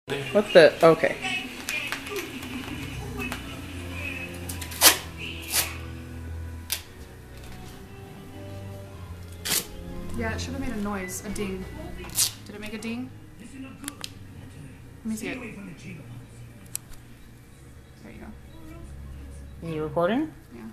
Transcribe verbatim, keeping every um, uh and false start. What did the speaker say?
What the? Okay. Yeah, it should have made a noise, a ding. Did it make a ding? Let me see it. There you go. Are you recording? Yeah.